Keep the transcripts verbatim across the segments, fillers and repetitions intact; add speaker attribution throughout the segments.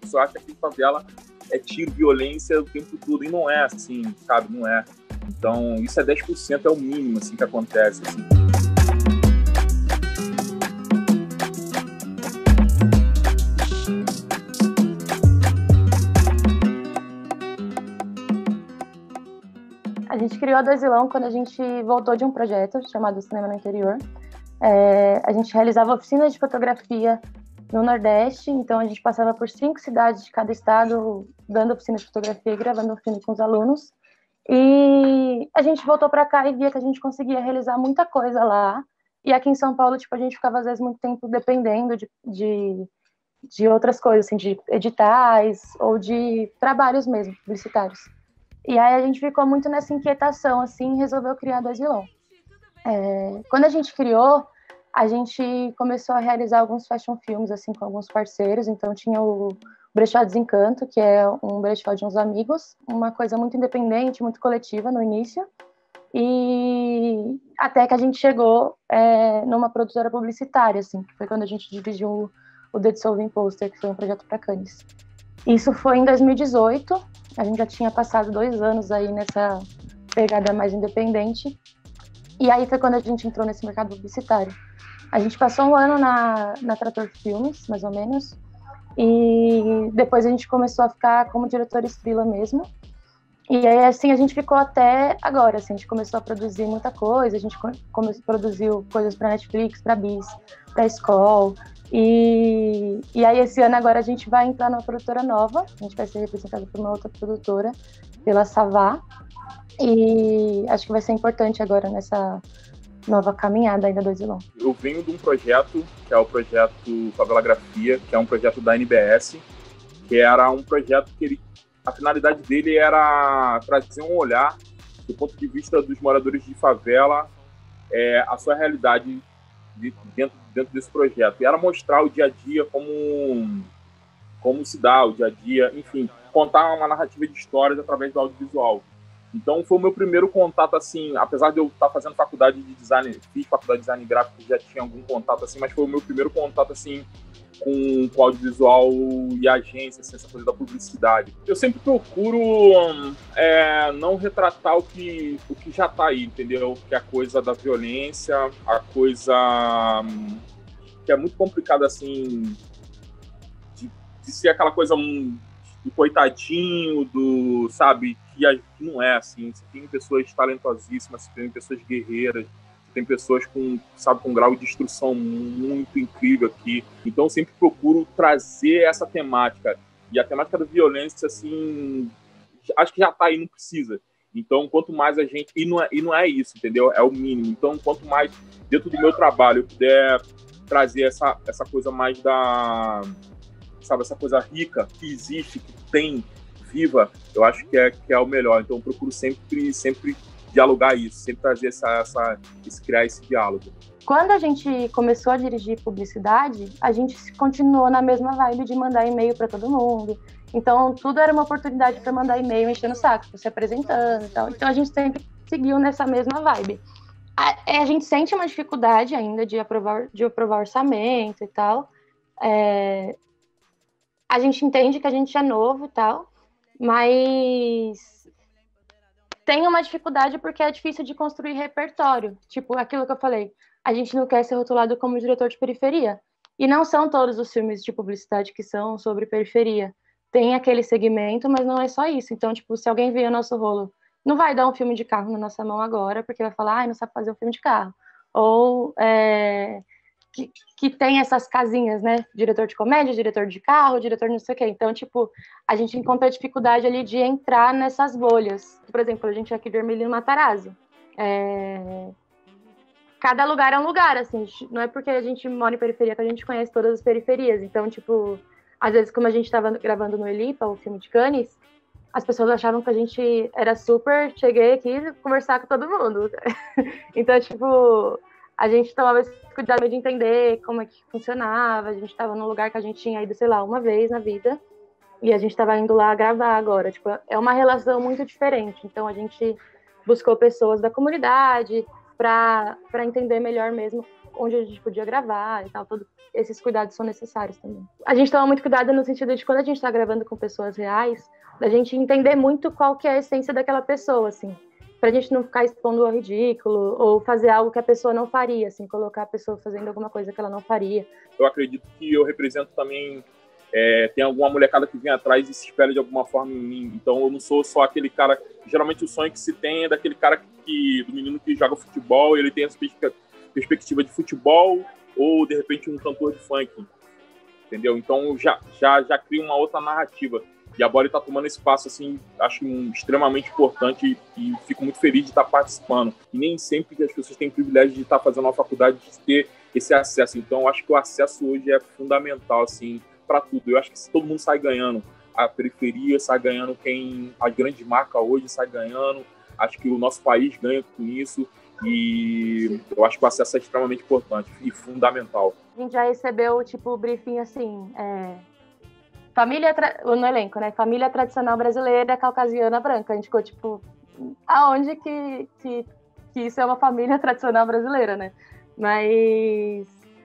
Speaker 1: pessoa acha que favela é tiro, violência o tempo todo, e não é assim, sabe? Não é. Então, isso é dez por cento, é o mínimo, assim, que acontece, assim.
Speaker 2: A gente criou a Doisilão quando a gente voltou de um projeto chamado Cinema no Interior. É, a gente realizava oficinas de fotografia no Nordeste, então a gente passava por cinco cidades de cada estado, dando oficina de fotografia e gravando um filme com os alunos. E a gente voltou para cá e via que a gente conseguia realizar muita coisa lá. E aqui em São Paulo, tipo, a gente ficava às vezes muito tempo dependendo de, de, de outras coisas, assim, de editais ou de trabalhos mesmo, publicitários. E aí a gente ficou muito nessa inquietação, assim, e resolveu criar Doisilão. É, quando a gente criou, a gente começou a realizar alguns fashion filmes, assim, com alguns parceiros. Então tinha o Brechó Desencanto, que é um brechó de uns amigos, uma coisa muito independente, muito coletiva no início. E até que a gente chegou é, numa produtora publicitária, assim, que foi quando a gente dirigiu o The Dissolving Poster, que foi um projeto para Cannes. Isso foi em dois mil e dezoito, a gente já tinha passado dois anos aí nessa pegada mais independente, e aí foi quando a gente entrou nesse mercado publicitário. A gente passou um ano na, na Trator Filmes, mais ou menos, e depois a gente começou a ficar como diretora estrela mesmo, e aí assim a gente ficou até agora, assim, a gente começou a produzir muita coisa, a gente come, produziu coisas para Netflix, para Bis, para Skol. E, e aí esse ano agora a gente vai entrar numa produtora nova, a gente vai ser representado por uma outra produtora, pela Savá, e acho que vai ser importante agora nessa nova caminhada aí da Doisilão.
Speaker 1: Eu venho de um projeto, que é o projeto Favelografia, que é um projeto da N B S, que era um projeto que ele, a finalidade dele era trazer um olhar do ponto de vista dos moradores de favela, é, a sua realidade de, dentro, dentro desse projeto. E era mostrar o dia a dia, como, como se dá o dia a dia, enfim, contar uma narrativa de histórias através do audiovisual. Então foi o meu primeiro contato, assim, apesar de eu estar fazendo faculdade de design, fiz faculdade de design gráfico, já tinha algum contato, assim, mas foi o meu primeiro contato, assim, com, com audiovisual e agência, assim, essa coisa da publicidade. Eu sempre procuro é, não retratar o que, o que já está aí, entendeu? Que é a coisa da violência, a coisa que é muito complicada, assim, de, de ser aquela coisa do coitadinho, do, sabe, que não é assim. Você tem pessoas talentosíssimas, você tem pessoas guerreiras, tem pessoas com, sabe, com um grau de instrução muito incrível aqui. Então, eu sempre procuro trazer essa temática. E a temática da violência, assim, acho que já está aí, não precisa. Então, quanto mais a gente... E não, é, e não é isso, entendeu? É o mínimo. Então, quanto mais dentro do meu trabalho eu puder trazer essa, essa coisa mais da... Sabe, essa coisa rica que existe, que tem, viva, eu acho que é, que é o melhor. Então, eu procuro sempre... sempre dialogar isso, sempre trazer essa, essa, esse, criar esse diálogo.
Speaker 2: Quando a gente começou a dirigir publicidade, a gente continuou na mesma vibe de mandar e-mail para todo mundo. Então, tudo era uma oportunidade para mandar e-mail enchendo o saco, se apresentando e tal. Então, a gente sempre seguiu nessa mesma vibe. A, a gente sente uma dificuldade ainda de aprovar, de aprovar orçamento e tal. É, a gente entende que a gente é novo e tal, mas tem uma dificuldade porque é difícil de construir repertório. Tipo, aquilo que eu falei, a gente não quer ser rotulado como diretor de periferia. E não são todos os filmes de publicidade que são sobre periferia. Tem aquele segmento, mas não é só isso. Então, tipo, se alguém vê o nosso rolo, não vai dar um filme de carro na nossa mão agora, porque vai falar, ai, não sabe fazer um filme de carro. Ou é, que, que tem essas casinhas, né? Diretor de comédia, diretor de carro, diretor não sei o quê. Então, tipo, a gente encontra a dificuldade ali de entrar nessas bolhas. Por exemplo, a gente é aqui de Ermelino Matarazzo. É... Cada lugar é um lugar, assim. Não é porque a gente mora em periferia que a gente conhece todas as periferias. Então, tipo, às vezes, como a gente estava gravando no Elipa, o filme de Cannes, as pessoas achavam que a gente era super... Cheguei aqui conversar com todo mundo. Então, tipo... A gente tomava esse cuidado de entender como é que funcionava. A gente estava num lugar que a gente tinha ido, sei lá, uma vez na vida. E a gente estava indo lá gravar agora. Tipo, é uma relação muito diferente. Então, a gente buscou pessoas da comunidade para entender melhor mesmo onde a gente podia gravar e tal, todos esses cuidados são necessários também. A gente toma muito cuidado no sentido de quando a gente está gravando com pessoas reais, da gente entender muito qual que é a essência daquela pessoa, assim, pra gente não ficar expondo ao ridículo ou fazer algo que a pessoa não faria, assim, colocar a pessoa fazendo alguma coisa que ela não faria.
Speaker 1: Eu acredito que eu represento também, é, tem alguma molecada que vem atrás e se espelha de alguma forma em mim, então eu não sou só aquele cara, geralmente o sonho que se tem é daquele cara que, do menino que joga futebol, ele tem essa perspectiva de futebol ou de repente um cantor de funk, entendeu? Então já, já, já cria uma outra narrativa. E a Body está tomando esse passo, assim, acho um, extremamente importante e, e fico muito feliz de estar participando. E nem sempre que as pessoas têm o privilégio de estar fazendo uma faculdade, de ter esse acesso. Então, acho que o acesso hoje é fundamental, assim, para tudo. Eu acho que se todo mundo sai ganhando, a periferia sai ganhando, quem as grandes marcas hoje sai ganhando, acho que o nosso país ganha com isso. E eu acho que o acesso é extremamente importante e fundamental.
Speaker 2: A gente já recebeu, tipo, o briefing, assim... É... Família, tra... no elenco, né? Família tradicional brasileira, caucasiana, branca. A gente ficou, tipo, aonde que, que, que isso é uma família tradicional brasileira, né? Mas...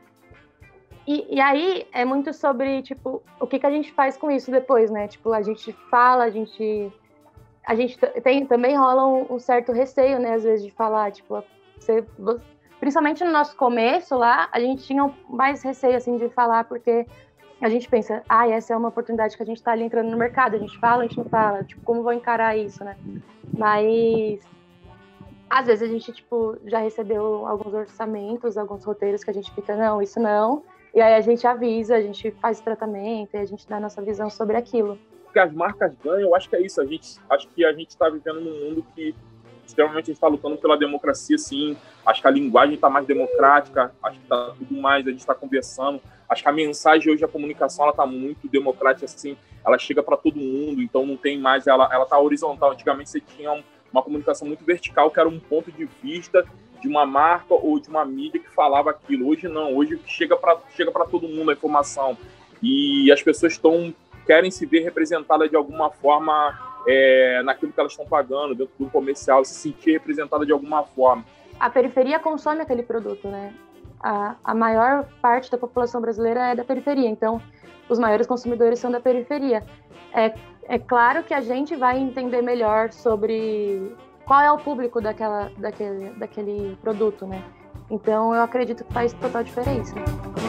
Speaker 2: E, e aí é muito sobre, tipo, o que, que a gente faz com isso depois, né? Tipo, a gente fala, a gente... A gente tem, também rola um, um certo receio, né? Às vezes, de falar, tipo... Você, principalmente no nosso começo lá, a gente tinha mais receio, assim, de falar, porque... A gente pensa, ah, essa é uma oportunidade que a gente está ali entrando no mercado, a gente fala, a gente não fala, tipo, como vou encarar isso, né? Mas, às vezes a gente, tipo, já recebeu alguns orçamentos, alguns roteiros que a gente fica, não, isso não, e aí a gente avisa, a gente faz tratamento, e a gente dá a nossa visão sobre aquilo.
Speaker 1: Que as marcas ganham, eu acho que é isso, a gente, acho que a gente está vivendo num mundo que, extremamente, a gente está lutando pela democracia, sim, acho que a linguagem está mais democrática, acho que está tudo mais, a gente está conversando. Acho que a mensagem hoje, a comunicação, ela está muito democrática, assim, ela chega para todo mundo, então não tem mais, ela ela está horizontal. Antigamente você tinha um, uma comunicação muito vertical, que era um ponto de vista de uma marca ou de uma mídia que falava aquilo. Hoje não, hoje chega para chega para todo mundo a informação. E as pessoas estão, querem se ver representadas de alguma forma é, naquilo que elas estão pagando, dentro do comercial, se sentir representada de alguma forma.
Speaker 2: A periferia consome aquele produto, né? A, a maior parte da população brasileira é da periferia, então os maiores consumidores são da periferia. É, é claro que a gente vai entender melhor sobre qual é o público daquela, daquele, daquele produto, né? Então eu acredito que faz total diferença.